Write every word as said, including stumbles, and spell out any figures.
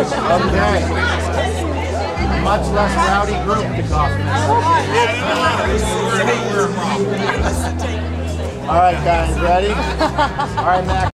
Okay. Much less rowdy group to Kaufman. All right, guys, ready? All right, Max.